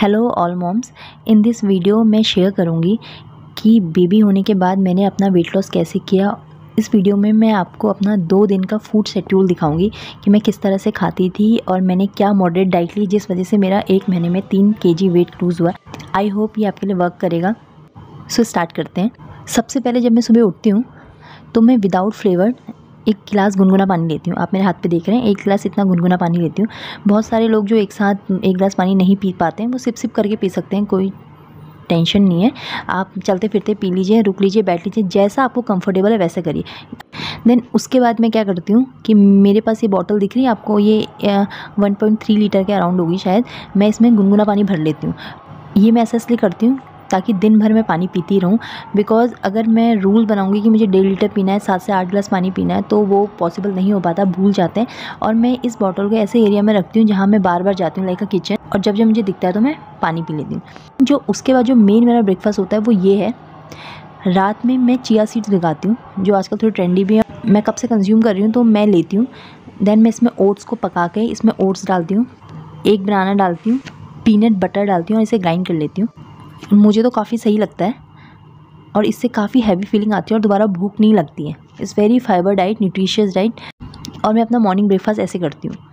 Hello all moms. In this video मैं share करूँगी कि बेबी होने के बाद मैंने अपना वेट लॉस कैसे किया। इस वीडियो में मैं आपको अपना 2 दिन का फूड शेड्यूल दिखाऊंगी कि मैं किस तरह से खाती थी और मैंने क्या मॉडरेट डाइट ली जिस वजह से मेरा 1 महीने में 3 kg वेट लूज़ हुआ। आई होप ये आपके लिए वर्क करेगा। सो स्टार्ट करते हैं। सबसे पहले जब मैं सुबह उठती हूँ तो मैं विदाउट फ्लेवर्ड 1 गिलास गुनगुना पानी लेती हूँ। आप मेरे हाथ पे देख रहे हैं, 1 गिलास इतना गुनगुना पानी लेती हूँ। बहुत सारे लोग जो एक साथ 1 गिलास पानी नहीं पी पाते हैं वो सिप सिप करके पी सकते हैं, कोई टेंशन नहीं है। आप चलते फिरते पी लीजिए, रुक लीजिए, बैठ लीजिए, जैसा आपको कंफर्टेबल है वैसे करिए। देन उसके बाद मैं क्या करती हूँ कि मेरे पास ये बॉटल दिख रही है आपको, ये 1.3 लीटर के अराउंड होगी शायद। मैं इसमें गुनगुना पानी भर लेती हूँ। ये मैं ऐसा इसलिए करती हूँ ताकि दिन भर मैं पानी पीती रहूँ। बिकॉज़ अगर मैं रूल बनाऊँगी कि मुझे 1.5 लीटर पीना है, 7 से 8 गिलास पानी पीना है, तो वो पॉसिबल नहीं हो पाता, भूल जाते हैं। और मैं इस बॉटल को ऐसे एरिया में रखती हूँ जहाँ मैं बार बार जाती हूँ, लाइक अ किचन, और जब जब मुझे दिखता है तो मैं पानी पी लेती हूँ। जो उसके बाद जो मेन मेरा ब्रेकफास्ट होता है वो ये है। रात में मैं चिया सीड्स भिगाती हूँ, जो आजकल थोड़ी ट्रेंडी भी है। मैं कब से कंज्यूम कर रही हूँ तो मैं लेती हूँ। देन मैं इसमें ओट्स को पका के इसमें ओट्स डालती हूँ, 1 बनाना डालती हूँ, पीनट बटर डालती हूँ और इसे ग्राइंड कर लेती हूँ। मुझे तो काफ़ी सही लगता है और इससे काफ़ी हैवी फीलिंग आती है और दोबारा भूख नहीं लगती है। It's very fibre diet, nutritious diet. और मैं अपना मॉर्निंग ब्रेकफास्ट ऐसे करती हूँ।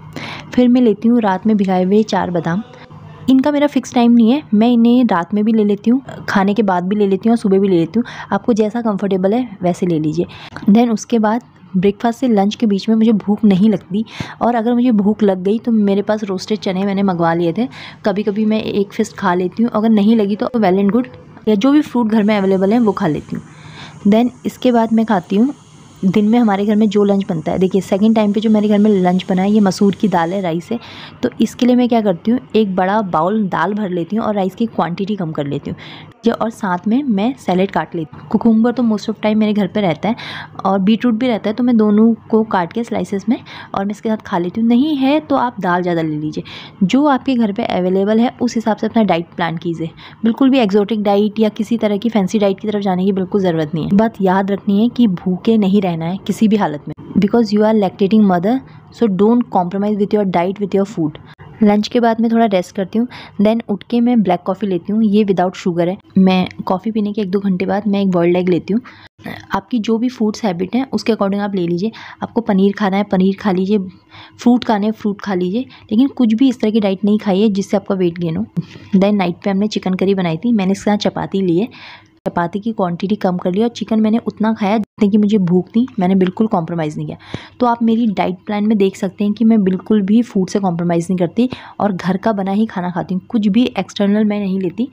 फिर मैं लेती हूँ रात में भिगाए हुए 4 बादाम। इनका मेरा फिक्स टाइम नहीं है, मैं इन्हें रात में भी ले लेती हूँ, खाने के बाद भी ले लेती हूँ और सुबह भी ले लेती हूँ। आपको जैसा कंफर्टेबल है वैसे ले लीजिए। देन उसके बाद ब्रेकफास्ट से लंच के बीच में मुझे भूख नहीं लगती, और अगर मुझे भूख लग गई तो मेरे पास रोस्टेड चने मैंने मंगवा लिए थे, कभी कभी मैं 1 फिस्ट खा लेती हूँ। अगर नहीं लगी तो वेल एंड गुड, या जो भी फ्रूट घर में अवेलेबल है वो खा लेती हूँ। देन इसके बाद मैं खाती हूँ दिन में हमारे घर में जो लंच बनता है। देखिए सेकंड टाइम पे जो मेरे घर में लंच बना है ये मसूर की दाल है, राइस है। तो इसके लिए मैं क्या करती हूँ, एक बड़ा बाउल दाल भर लेती हूँ और राइस की क्वांटिटी कम कर लेती हूँ, और साथ में मैं सैलेड काट लेती हूँ। कुकुम्बर तो मोस्ट ऑफ टाइम मेरे घर पे रहता है और बीटरूट भी रहता है, तो मैं दोनों को काट के स्लाइसेस में और मैं इसके साथ खा लेती हूँ। नहीं है तो आप दाल ज़्यादा ले लीजिए, जो आपके घर पे अवेलेबल है उस हिसाब से अपना डाइट प्लान कीजिए। बिल्कुल भी एक्जोटिक डाइट या किसी तरह की फैंसी डाइट की तरफ जाने की बिल्कुल ज़रूरत नहीं है। बात याद रखनी है कि भूखे नहीं रहना है किसी भी हालत में, because you are lactating mother, so don't compromise with your diet, with your food. Lunch के बाद मैं थोड़ा रेस्ट करती हूँ। देन उठ के मैं ब्लैक कॉफ़ी लेती हूँ, ये विदाउट शुगर है। मैं कॉफ़ी पीने के 1-2 घंटे बाद मैं एक बॉइल्ड एग लेती हूँ। आपकी जो भी फूड्स हैबिट है उसके अकॉर्डिंग आप ले लीजिए। आपको पनीर खाना है पनीर खा लीजिए, फ्रूट खाने हैं फ्रूट खा लीजिए, लेकिन कुछ भी इस तरह की डाइट नहीं खाइए जिससे आपका वेट गेन हो। देन नाइट पे हमने चिकन करी बनाई थी, मैंने इसके साथ चपाती ली है। चपाती की क्वांटिटी कम कर ली और चिकन मैंने उतना खाया जितने की मुझे भूख थी, मैंने बिल्कुल कॉम्प्रोमाइज़ नहीं किया। तो आप मेरी डाइट प्लान में देख सकते हैं कि मैं बिल्कुल भी फूड से कॉम्प्रोमाइज़ नहीं करती और घर का बना ही खाना खाती हूँ, कुछ भी एक्सटर्नल मैं नहीं लेती।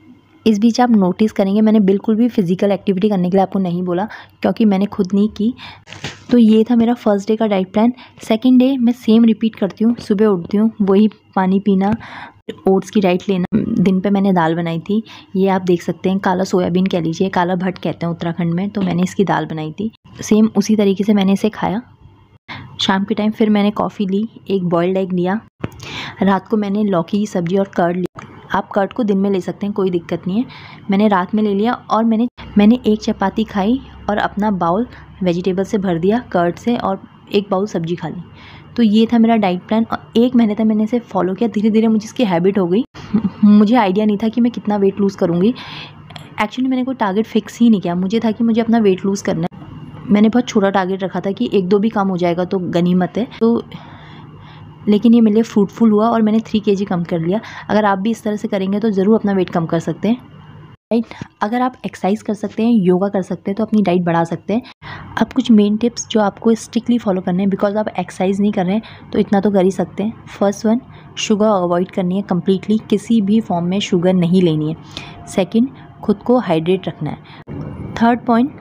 इस बीच आप नोटिस करेंगे मैंने बिल्कुल भी फिजिकल एक्टिविटी करने के लिए आपको नहीं बोला, क्योंकि मैंने खुद नहीं की। तो ये था मेरा फर्स्ट डे का डाइट प्लान। सेकंड डे मैं सेम रिपीट करती हूँ, सुबह उठती हूँ वही पानी पीना, ओट्स की डाइट लेना। दिन पे मैंने दाल बनाई थी, ये आप देख सकते हैं, काला सोयाबीन कह लीजिए, काला भट्ट कहते हैं उत्तराखंड में, तो मैंने इसकी दाल बनाई थी। सेम उसी तरीके से मैंने इसे खाया। शाम के टाइम फिर मैंने कॉफ़ी ली, एक बॉइल्ड एग लिया। रात को मैंने लौकी की सब्ज़ी और कर्ड ली। आप कर्ड को दिन में ले सकते हैं, कोई दिक्कत नहीं है। मैंने रात में ले लिया और मैंने 1 चपाती खाई और अपना बाउल वेजिटेबल से भर दिया, कर्ड से, और 1 बाउल सब्जी खा ली। तो ये था मेरा डाइट प्लान और 1 महीने तक मैंने इसे फॉलो किया। धीरे धीरे मुझे इसकी हैबिट हो गई। मुझे आइडिया नहीं था कि मैं कितना वेट लूज़ करूँगी। एक्चुअली मैंने कोई टारगेट फिक्स ही नहीं किया, मुझे था कि मुझे अपना वेट लूज़ करना है। मैंने बहुत छोटा टारगेट रखा था कि 1-2 भी कम हो जाएगा तो गनीमत है। तो लेकिन ये मेरे लिए फ्रूटफुल हुआ और मैंने 3 kg कम कर लिया। अगर आप भी इस तरह से करेंगे तो ज़रूर अपना वेट कम कर सकते हैं। राइट, अगर आप एक्सरसाइज कर सकते हैं, योगा कर सकते हैं, तो अपनी डाइट बढ़ा सकते हैं। अब कुछ मेन टिप्स जो आपको स्ट्रिक्टली फॉलो करने हैं, बिकॉज आप एक्सरसाइज नहीं कर रहे हैं तो इतना तो कर ही सकते हैं। फर्स्ट वन, शुगर अवॉइड करनी है कम्प्लीटली, किसी भी फॉर्म में शुगर नहीं लेनी है। सेकेंड, खुद को हाइड्रेट रखना है। थर्ड पॉइंट,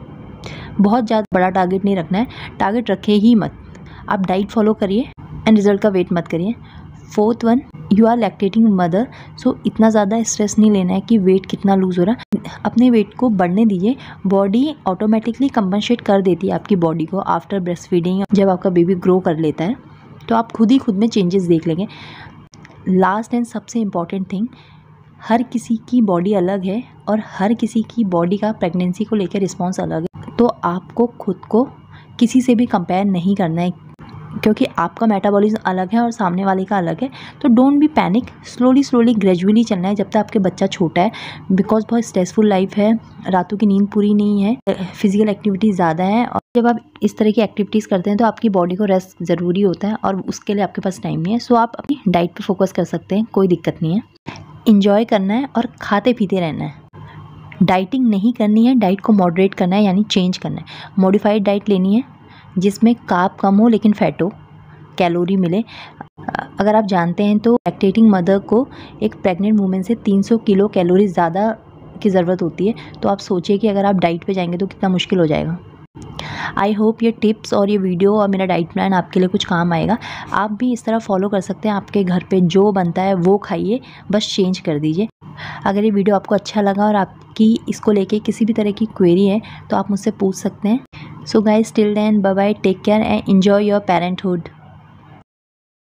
बहुत ज़्यादा बड़ा टारगेट नहीं रखना है, टारगेट रखे ही मत, आप डाइट फॉलो करिए एंड रिजल्ट का वेट मत करिए। Fourth one, you are lactating mother, so इतना ज़्यादा स्ट्रेस नहीं लेना है कि वेट कितना लूज़ हो रहा है। अपने वेट को बढ़ने दीजिए, बॉडी ऑटोमेटिकली कंपनसेट कर देती है आपकी बॉडी को आफ्टर ब्रेस्ट फीडिंग। जब आपका बेबी ग्रो कर लेता है तो आप खुद ही खुद में चेंजेस देख लेंगे। लास्ट एंड सबसे इम्पॉर्टेंट थिंग, हर किसी की बॉडी अलग है और हर किसी की बॉडी का प्रेगनेंसी को लेकर रिस्पॉन्स अलग है। तो आपको खुद को किसी से भी कंपेयर नहीं करना है क्योंकि आपका मेटाबॉलिज्म अलग है और सामने वाले का अलग है। तो don't be panic, slowly gradually चलना है जब तक आपके बच्चा छोटा है, बिकॉज बहुत स्ट्रेसफुल लाइफ है, रातों की नींद पूरी नहीं है, फिजिकल एक्टिविटी ज़्यादा है, और जब आप इस तरह की एक्टिविटीज़ करते हैं तो आपकी बॉडी को रेस्ट ज़रूरी होता है और उसके लिए आपके पास टाइम नहीं है। सो आप अपनी डाइट पर फोकस कर सकते हैं, कोई दिक्कत नहीं है। इंजॉय करना है और खाते पीते रहना है। डाइटिंग नहीं करनी है, डाइट को मॉडरेट करना है, यानी चेंज करना है। मॉडिफाइड डाइट लेनी है जिसमें कार्ब कम हो लेकिन फैट हो, कैलोरी मिले। अगर आप जानते हैं तो लैक्टेटिंग मदर को एक प्रेग्नेंट वूमेन से 300 किलो कैलोरी ज़्यादा की ज़रूरत होती है। तो आप सोचिए कि अगर आप डाइट पे जाएंगे तो कितना मुश्किल हो जाएगा। आई होप ये टिप्स और ये वीडियो और मेरा डाइट प्लान आपके लिए कुछ काम आएगा। आप भी इस तरह फॉलो कर सकते हैं। आपके घर पे जो बनता है वो खाइए, बस चेंज कर दीजिए। अगर ये वीडियो आपको अच्छा लगा और आपकी इसको लेके किसी भी तरह की क्वेरी है तो आप मुझसे पूछ सकते हैं। So guys, till then, bye bye, take care and enjoy your parenthood.